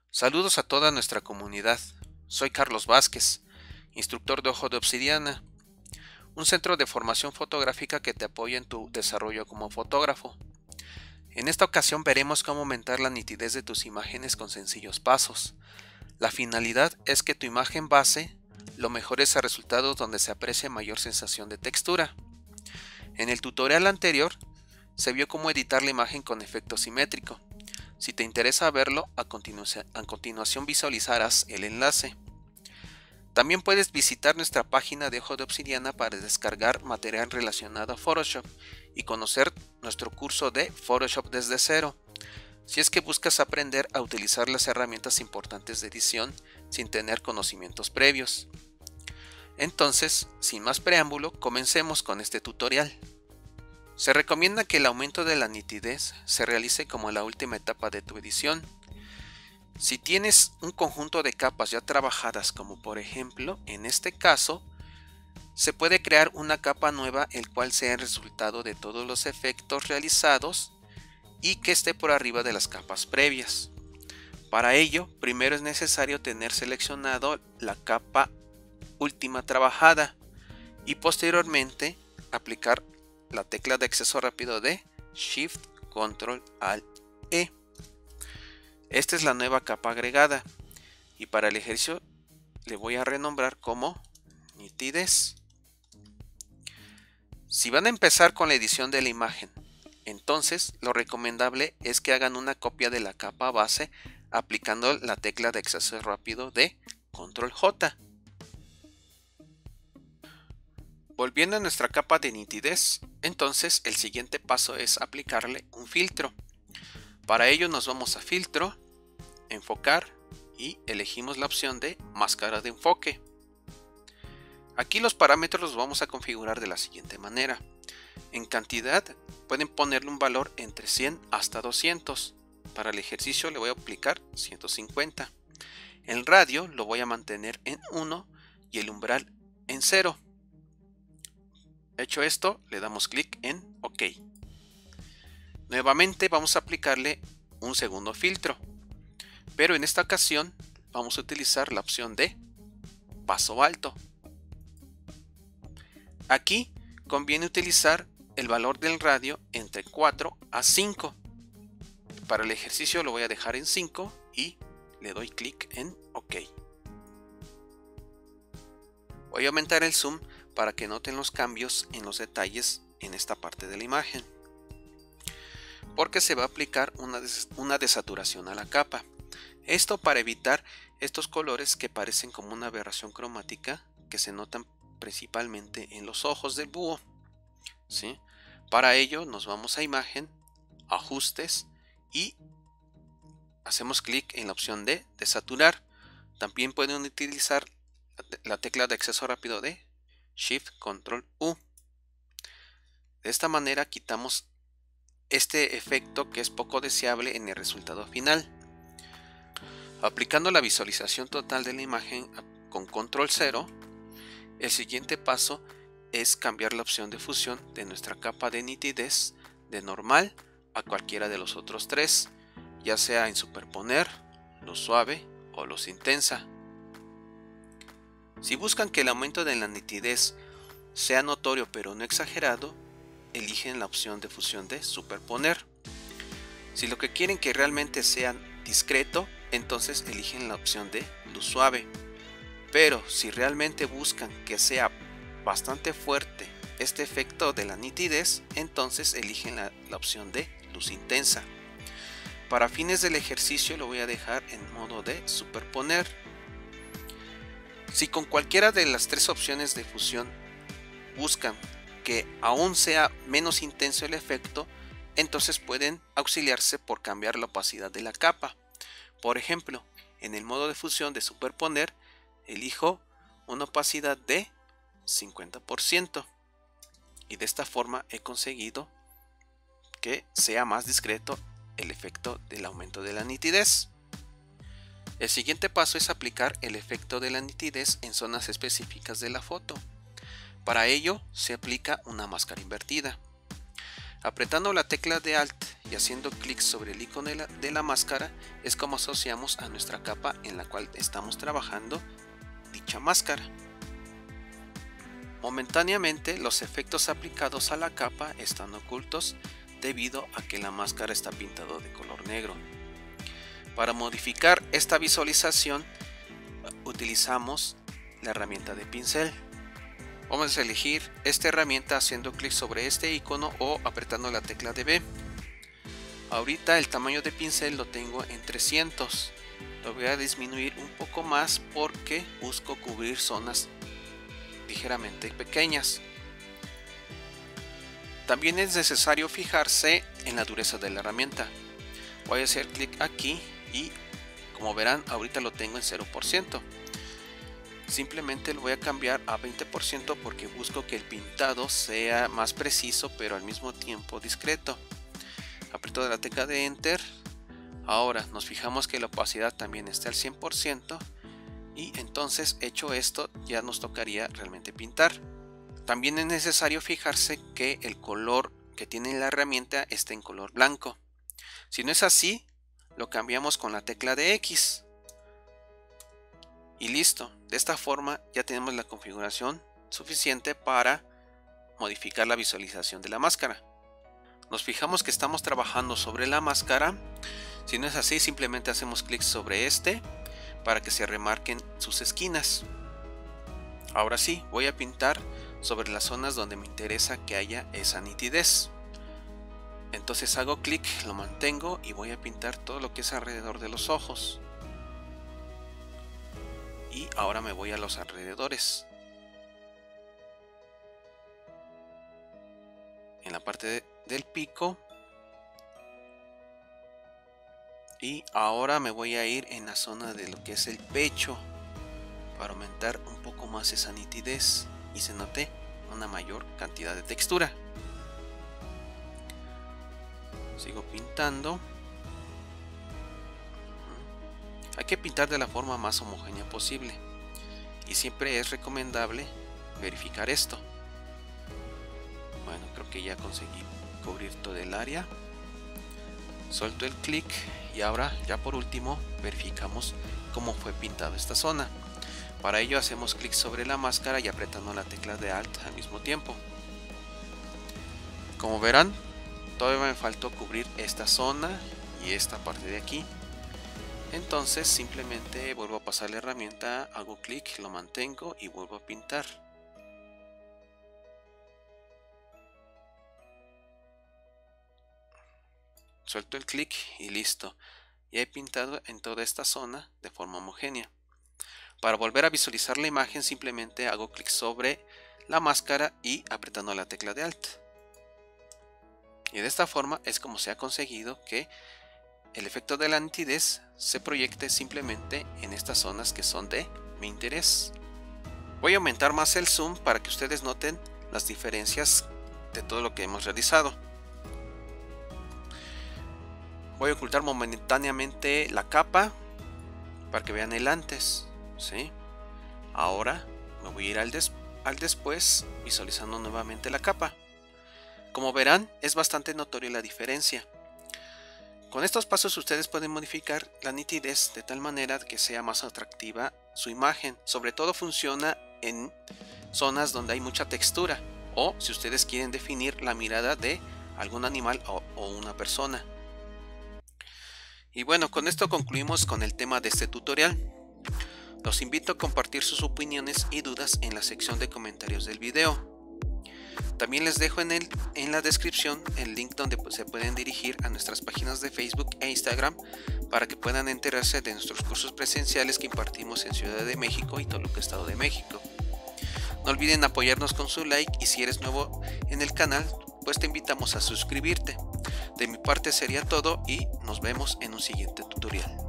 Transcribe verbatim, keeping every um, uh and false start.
Saludos a toda nuestra comunidad. Soy Carlos Vázquez, instructor de Ojo de Obsidiana, un centro de formación fotográfica que te apoya en tu desarrollo como fotógrafo. En esta ocasión veremos cómo aumentar la nitidez de tus imágenes con sencillos pasos. La finalidad es que tu imagen base lo mejores a resultados donde se aprecie mayor sensación de textura. En el tutorial anterior se vio cómo editar la imagen con efecto simétrico. Si te interesa verlo, a, continu a continuación visualizarás el enlace. También puedes visitar nuestra página de Ojo de Obsidiana para descargar material relacionado a Photoshop y conocer nuestro curso de Photoshop desde cero, si es que buscas aprender a utilizar las herramientas importantes de edición sin tener conocimientos previos. Entonces, sin más preámbulo, comencemos con este tutorial. Se recomienda que el aumento de la nitidez se realice como la última etapa de tu edición. Si tienes un conjunto de capas ya trabajadas, como por ejemplo en este caso, se puede crear una capa nueva el cual sea el resultado de todos los efectos realizados y que esté por arriba de las capas previas. Para ello, primero es necesario tener seleccionado la capa última trabajada y posteriormente aplicar la tecla de acceso rápido de Shift Control Alt E. Esta es la nueva capa agregada y para el ejercicio le voy a renombrar como nitidez. Si van a empezar con la edición de la imagen, entonces lo recomendable es que hagan una copia de la capa base aplicando la tecla de acceso rápido de Control J. Volviendo a nuestra capa de nitidez, entonces el siguiente paso es aplicarle un filtro. Para ello nos vamos a Filtro, Enfocar y elegimos la opción de Máscara de enfoque. Aquí los parámetros los vamos a configurar de la siguiente manera. En cantidad pueden ponerle un valor entre cien hasta doscientos. Para el ejercicio le voy a aplicar ciento cincuenta. El radio lo voy a mantener en uno y el umbral en cero. Hecho esto, le damos clic en OK. Nuevamente vamos a aplicarle un segundo filtro, pero en esta ocasión vamos a utilizar la opción de paso alto. Aquí conviene utilizar el valor del radio entre cuatro a cinco. Para el ejercicio lo voy a dejar en cinco y le doy clic en OK. Voy a aumentar el zoom para que noten los cambios en los detalles en esta parte de la imagen, porque se va a aplicar una, des una desaturación a la capa. Esto para evitar estos colores que parecen como una aberración cromática que se notan principalmente en los ojos del búho, ¿sí? Para ello nos vamos a Imagen, Ajustes y hacemos clic en la opción de desaturar. También pueden utilizar la tecla de acceso rápido de Shift Control U. De esta manera quitamos este efecto que es poco deseable en el resultado final. Aplicando la visualización total de la imagen con Control cero, el siguiente paso es cambiar la opción de fusión de nuestra capa de nitidez de normal a cualquiera de los otros tres, ya sea en superponer, luz suave o luz intensa. Si buscan que el aumento de la nitidez sea notorio pero no exagerado, eligen la opción de fusión de superponer. Si lo que quieren que realmente sea discreto, entonces eligen la opción de luz suave. Pero si realmente buscan que sea bastante fuerte este efecto de la nitidez, entonces eligen la, la opción de luz intensa. Para fines del ejercicio lo voy a dejar en modo de superponer. Si con cualquiera de las tres opciones de fusión buscan que aún sea menos intenso el efecto, entonces pueden auxiliarse por cambiar la opacidad de la capa. Por ejemplo, en el modo de fusión de superponer, elijo una opacidad de cincuenta por ciento y de esta forma he conseguido que sea más discreto el efecto del aumento de la nitidez. El siguiente paso es aplicar el efecto de la nitidez en zonas específicas de la foto. Para ello se aplica una máscara invertida. Apretando la tecla de Alt y haciendo clic sobre el icono de la, de la máscara es como asociamos a nuestra capa en la cual estamos trabajando dicha máscara. Momentáneamente los efectos aplicados a la capa están ocultos debido a que la máscara está pintada de color negro. Para modificar esta visualización utilizamos la herramienta de pincel. Vamos a elegir esta herramienta haciendo clic sobre este icono o apretando la tecla de B. Ahorita el tamaño de pincel lo tengo en trescientos. Lo voy a disminuir un poco más porque busco cubrir zonas ligeramente pequeñas. También es necesario fijarse en la dureza de la herramienta. Voy a hacer clic aquí y como verán ahorita lo tengo en cero por ciento. Simplemente lo voy a cambiar a veinte por ciento porque busco que el pintado sea más preciso pero al mismo tiempo discreto. Aprieto la tecla de Enter. Ahora nos fijamos que la opacidad también está al cien por ciento y entonces hecho esto ya nos tocaría realmente pintar. También es necesario fijarse que el color que tiene la herramienta esté en color blanco. Si no es así, lo cambiamos con la tecla de X. Y listo, de esta forma ya tenemos la configuración suficiente para modificar la visualización de la máscara. Nos fijamos que estamos trabajando sobre la máscara. Si no es así, simplemente hacemos clic sobre este para que se remarquen sus esquinas. Ahora sí, voy a pintar sobre las zonas donde me interesa que haya esa nitidez. Entonces hago clic, lo mantengo y voy a pintar todo lo que es alrededor de los ojos. Y ahora me voy a los alrededores. En la parte de, del pico. Y ahora me voy a ir en la zona de lo que es el pecho para aumentar un poco más esa nitidez y se note una mayor cantidad de textura. Sigo pintando. Hay que pintar de la forma más homogénea posible y siempre es recomendable verificar esto. Bueno, creo que ya conseguí cubrir todo el área. Suelto el clic y ahora ya por último verificamos cómo fue pintada esta zona. Para ello hacemos clic sobre la máscara y apretando la tecla de Alt al mismo tiempo. Como verán, todavía me faltó cubrir esta zona y esta parte de aquí. Entonces simplemente vuelvo a pasar la herramienta, hago clic, lo mantengo y vuelvo a pintar. Suelto el clic y listo. Ya he pintado en toda esta zona de forma homogénea. Para volver a visualizar la imagen simplemente hago clic sobre la máscara y apretando la tecla de Alt. Y de esta forma es como se ha conseguido que el efecto de la nitidez se proyecte simplemente en estas zonas que son de mi interés. Voy a aumentar más el zoom para que ustedes noten las diferencias de todo lo que hemos realizado. Voy a ocultar momentáneamente la capa para que vean el antes, ¿sí? Ahora me voy a ir al, des al después visualizando nuevamente la capa. Como verán, es bastante notoria la diferencia. Con estos pasos ustedes pueden modificar la nitidez de tal manera que sea más atractiva su imagen. Sobre todo funciona en zonas donde hay mucha textura o si ustedes quieren definir la mirada de algún animal o, o una persona. Y bueno, con esto concluimos con el tema de este tutorial. Los invito a compartir sus opiniones y dudas en la sección de comentarios del video. También les dejo en, el, en la descripción el link donde se pueden dirigir a nuestras páginas de Facebook e Instagram para que puedan enterarse de nuestros cursos presenciales que impartimos en Ciudad de México y Toluca, Estado de México. No olviden apoyarnos con su like y si eres nuevo en el canal, pues te invitamos a suscribirte. De mi parte sería todo y nos vemos en un siguiente tutorial.